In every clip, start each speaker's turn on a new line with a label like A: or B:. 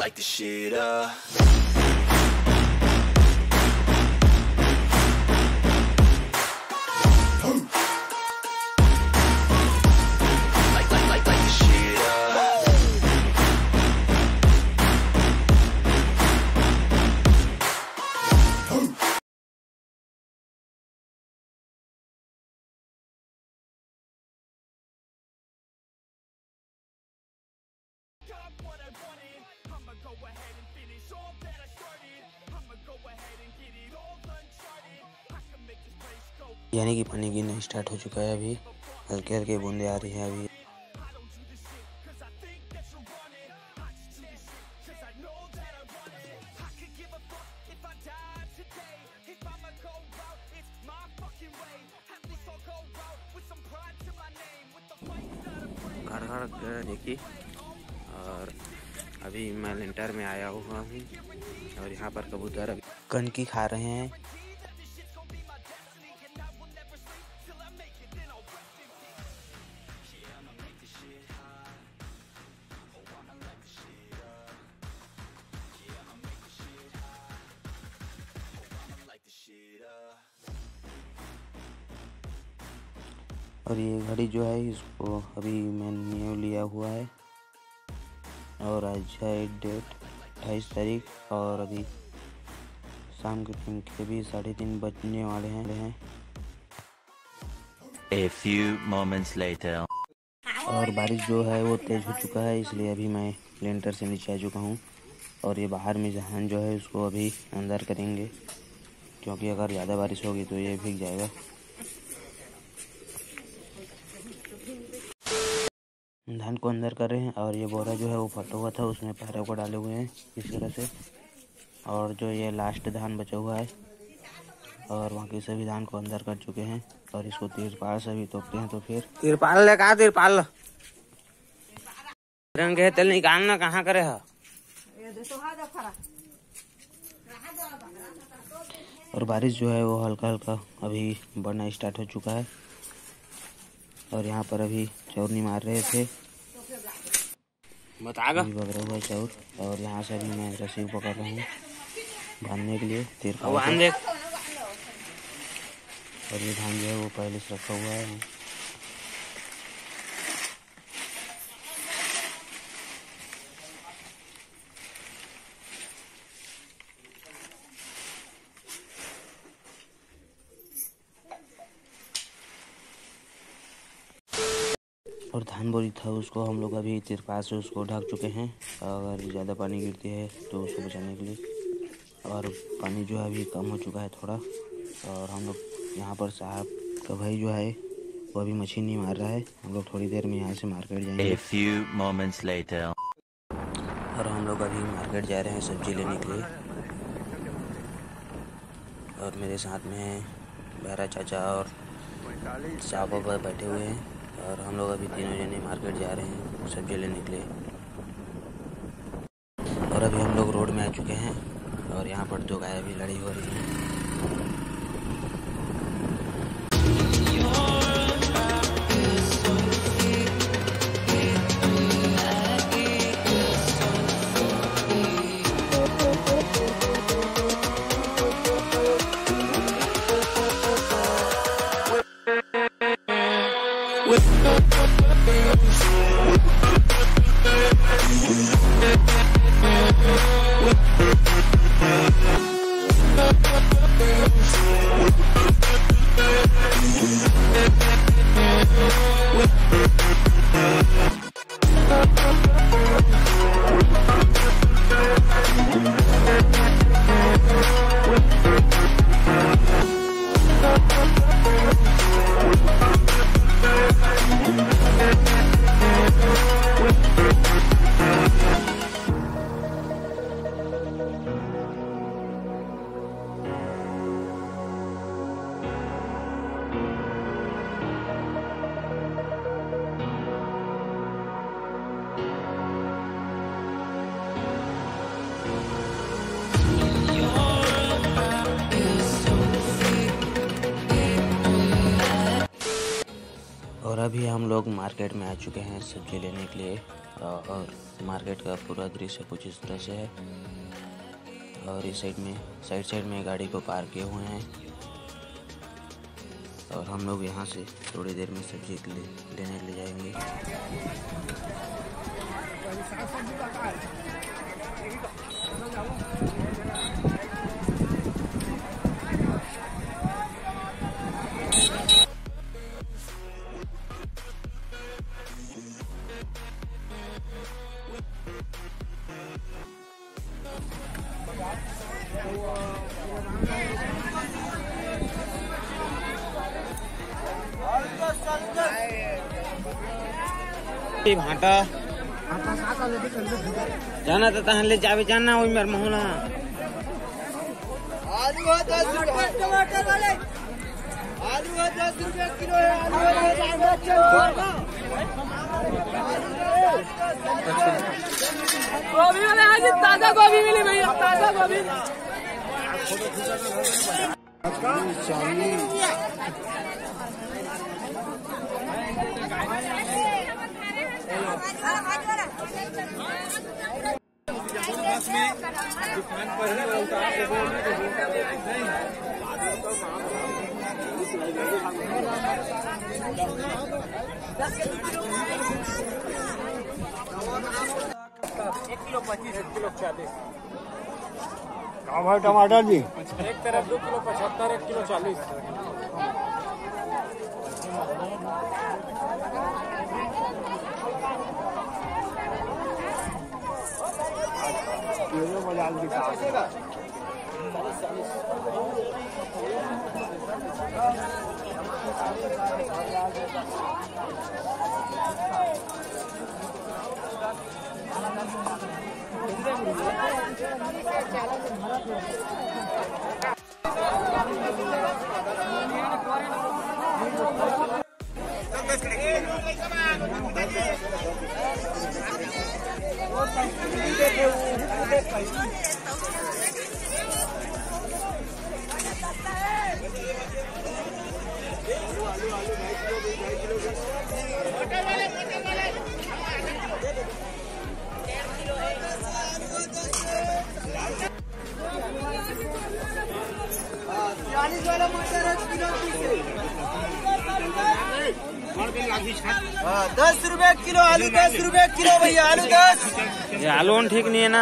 A: light the shit up. Light the shit up.
B: What I wanted, I'ma go ahead and finish all that I started. I'ma go ahead and get it all uncharted. I can make this place go.
C: यानी कि पानी गिरना start हो चुका है। अभी हल्के हल्के बूंदे आ रही हैं। अभी
B: I don't do this shit cause I think that you're running. I just do this shit cause I know that I want it. I could give a fuck if I die today. If I'ma go out, it's my fucking way. At least I'll go out with some pride to my name. With the fight not afraid.
C: घर देखिए। और अभी मैं लेंटर में आया हुआ हूँ और यहाँ पर कबूतर अभी कनकी खा रहे हैं। और ये घड़ी जो है इसको अभी मैं न्यू लिया हुआ है और आज है डेट 28 तारीख और अभी शाम के टाइम के भी 3:30 बजने वाले हैं।
A: A few moments later.
C: और बारिश जो है वो तेज़ हो चुका है, इसलिए अभी मैं लेंटर से नीचे आ चुका हूँ और ये बाहर में जहान जो है उसको अभी अंदर करेंगे, क्योंकि अगर ज़्यादा बारिश होगी तो ये भीग जाएगा। धान को अंदर कर रहे हैं और ये बोरा जो है वो फटा हुआ था, उसमें पैरों को डाले हुए हैं इस तरह से। और जो ये लास्ट धान बचा हुआ है और बाकी सभी धान को अंदर कर चुके हैं और इसको तिरपाल से भी तोपते हैं। तो फिर तिरपाल लगा, तिरपाल रंग है तेल निकालना कहाँ करे है। और बारिश जो है वो हल्का हल्का अभी बढ़ना स्टार्ट हो चुका है और यहाँ पर अभी चौर नहीं मार रहे थे, अभी बगरा हुआ चौर। और यहाँ से अभी मैं रस्सी पकड़ रहा हूँ बांधने के लिए तिरपाल। और ये धान जो है वो पहले से रखा हुआ है। और धान बोरी था उसको हम लोग अभी तिरपाल से उसको ढक चुके हैं, अगर ज़्यादा पानी गिरती है तो उसको बचाने के लिए। और पानी जो है अभी कम हो चुका है थोड़ा। और हम लोग यहाँ पर साहब का भाई जो है वो अभी मछली नहीं मार रहा है। हम लोग थोड़ी देर में यहाँ से मार्केट जाएंगे।
A: A few moments later.
C: और हम लोग अभी मार्केट जा रहे हैं सब्जी लेने के लिए। और मेरे साथ में बहरा चाचा और चापा बैठे हुए हैं और हम लोग अभी तीनों जने मार्केट जा रहे हैं सब्जी लेने के लिए। और अभी हम लोग रोड में आ चुके हैं और यहाँ पर 2 गाय भी लड़ी हो रही हैं। और अभी हम लोग मार्केट में आ चुके हैं सब्जी लेने के लिए और मार्केट का पूरा दृश्य कुछ इस तरह से है। और इस साइड में गाड़ी को पार्क किए हुए हैं और हम लोग यहाँ से थोड़ी देर में सब्जी लेने ले जाएंगे। भाटा जाना तो तहन ले जावे जाना ओइ मेर मोहला आलू 10 रुपए टमाटर वाले आलू 10 रुपए किलो है गोभी वाले आज ताजा गोभी मिली भैया ताजा गोभी दुकान पर किलो 25 1 किलो 40 टमाटर भी एक तरफ 2 किलो 75 1 किलो 40 बाजार हाँ 10 रुपए किलो आलू 10 रुपए किलो भैया आलू 10 ये आलू ठीक नहीं है ना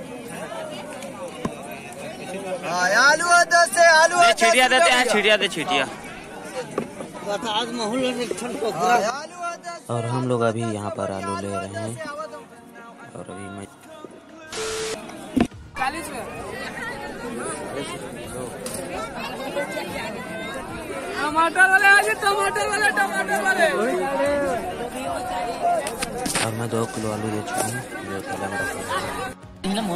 C: आलू 10 है आलू छिटिया देते हैं छिटिया और हम लोग अभी यहाँ पर आलू ले रहे हैं और अभी मैं 40 में टमाटर वाले और मैं 2 किलो आलू ले चुका हूँ जो पहले मेरा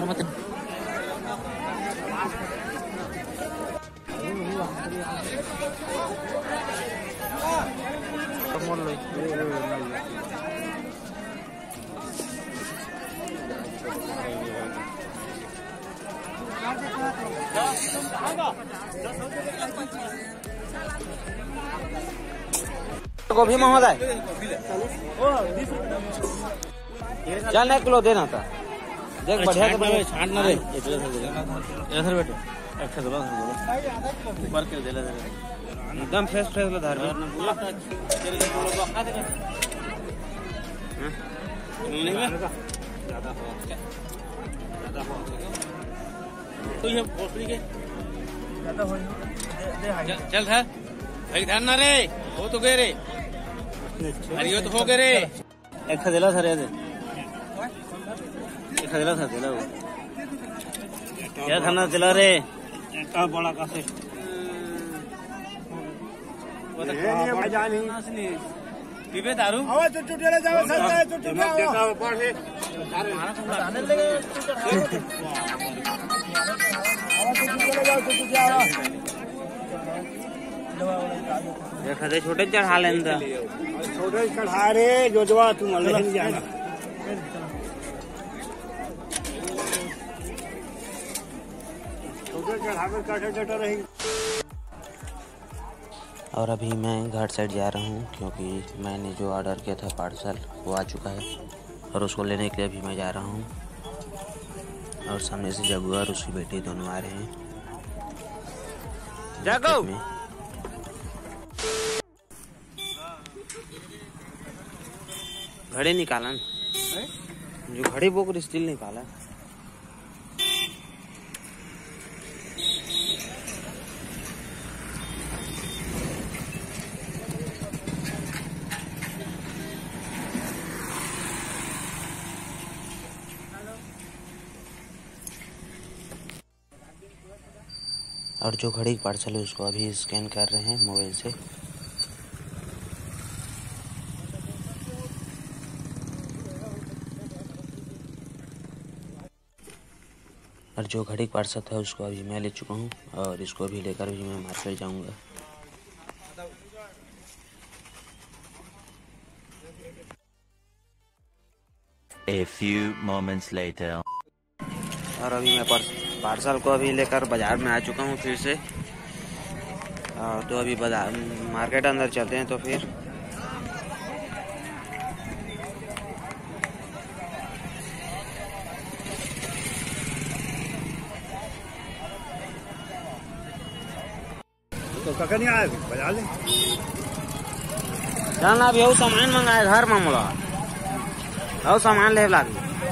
C: गोभी महोदय चल 1 किलो देना था देख बढ़िया छाट ना रे एकदम फ्रेश धार चल था ध्यान ना रे हो तो गए रे अरे तो हो गए रे एक दिला सर एक दिला सर दिला क्या खाना दिला रे बड़ा का से पीबे दारू देखा छोटे चढ़ा लें छोटे चढ़ा रे जोजवा तुम नहीं जाना छोटे चढ़ा कर काटा रहेगी। और अभी मैं घाट साइड जा रहा हूँ क्योंकि मैंने जो ऑर्डर किया था पार्सल वो आ चुका है और उसको लेने के लिए अभी मैं जा रहा हूँ। और सामने से जगू और उसकी बेटी दोनों आ रहे हैं मार्केट में। घड़ी निकाला न? जो घड़ी वो को स्टील निकाला। और जो घड़ी पार्सल है उसको अभी स्कैन कर रहे हैं मोबाइल से। और जो घड़ी पार्सल था उसको अभी मैं ले चुका हूँ और इसको अभी लेकर भी मैं मार्केट जाऊँगा।
A: A few moments later.
C: और अभी मैं पार्सल को अभी लेकर बाज़ार में आ चुका हूँ फिर से। तो अभी बाजार मार्केट अंदर चलते हैं तो फिर।
D: तो काका नहीं आया बाजार ले
C: जाना अभी वो सामान मंगाए घर में मोला और सामान ले लागी।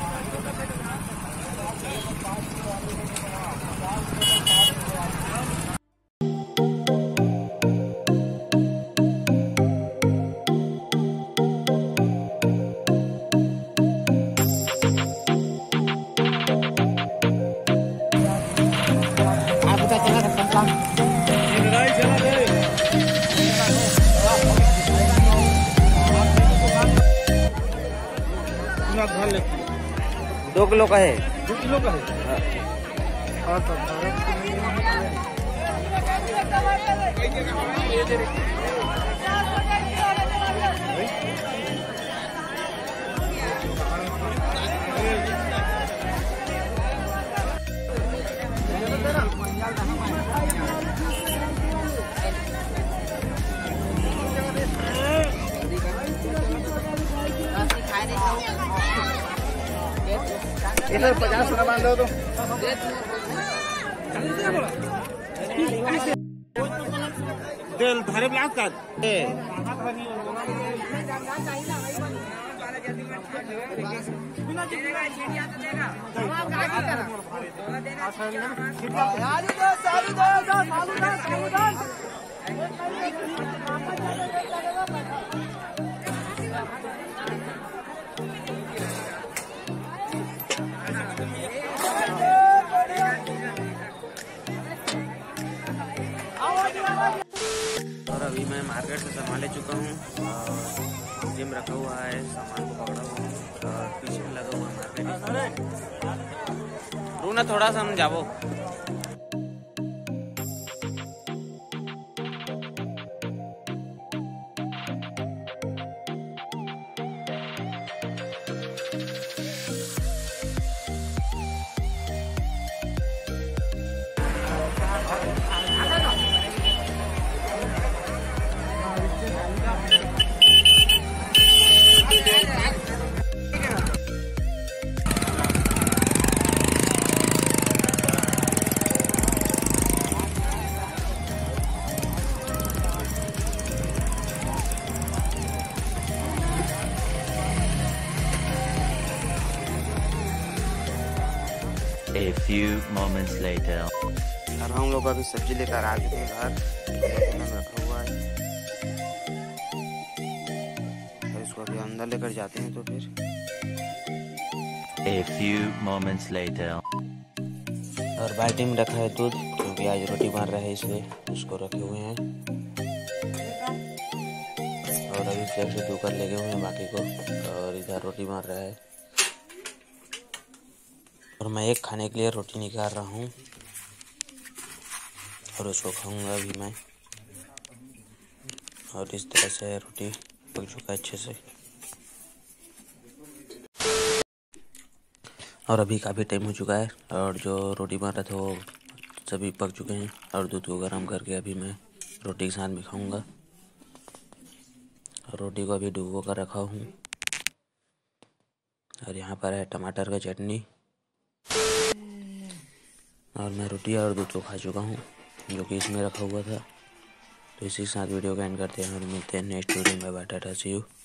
D: घर ले
C: 2 किलो का है।
D: 2 किलो का है। और तो इधर 50 रुपया मान दो तो तेल धारे ब्लाक का
C: और अभी मैं मार्केट से सामान ले चुका हूँ और जिम रखा हुआ है, सामान को पकड़ा हुआ है और पीछे में लगा हुआ मार्केट। रू ना थोड़ा सा हम जाबो।
A: A few moments later.
C: और हम लोग अभी सब्जी लेकर आ चुके हैं घर, रखा हुआ है। और इसको अभी अंदर लेकर जाते हैं तो फिर।
A: A few moments later.
C: और बाल्टी में रखा है दूध क्योंकि आज रोटी बन रहा है इसलिए उसको रखे हुए हैं। और अभी से धोकर ले गए हुए हैं बाकी को और इधर रोटी बन रहा है। और मैं एक खाने के लिए रोटी निकाल रहा हूँ और उसको खाऊंगा अभी मैं। और इस तरह से रोटी पक चुका है अच्छे से। और अभी काफ़ी टाइम हो चुका है और जो रोटी बन रहा था वो सभी पक चुके हैं। और दूध को गर्म करके अभी मैं रोटी के साथ में खाऊंगा। और रोटी को अभी डुबो कर रखा हूँ और यहाँ पर है टमाटर का चटनी। और मैं रोटी और दूध को खा चुका हूँ, जो कि इसमें रखा हुआ था। तो इसी के साथ वीडियो को एंड करते हैं और मिलते हैं नेक्स्ट वीडियो में। Bye, tata, see you.